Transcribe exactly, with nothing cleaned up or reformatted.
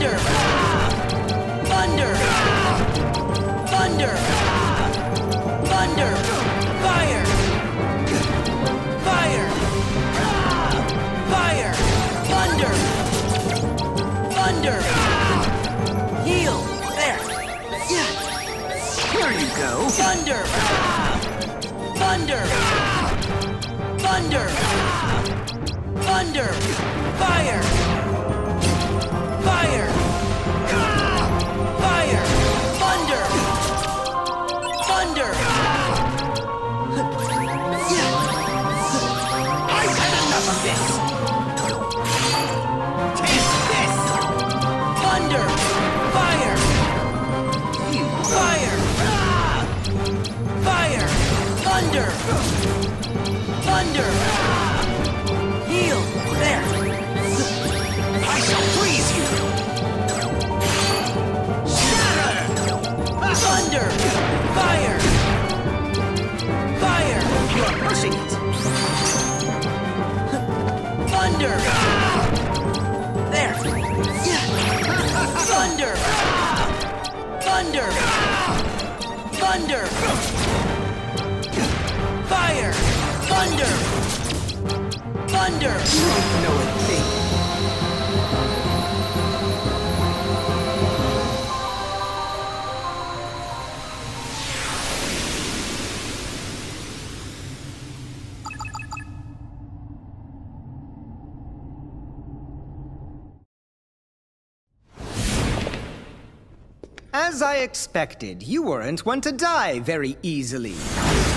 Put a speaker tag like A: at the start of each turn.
A: Thunder! Thunder! Thunder! Thunder! Fire! Fire! Fire! Thunder! Thunder! Heal! There!
B: There you go.
A: Thunder! Thunder! Thunder! Thunder! Fire! Fire! Fire! Thunder! Thunder!
B: I've had enough of this. Taste this.
A: Thunder! Fire! Fire! Fire! Thunder! Thunder! Heal! There!
B: I shall freeze you. Shatter!
A: Thunder! Fire! Fire!
B: You are pushing it.
A: Thunder! There! Thunder! Thunder! Thunder! Fire! Thunder! Thunder!
B: You don't know a thing.
C: As I expected, you weren't one to die very easily.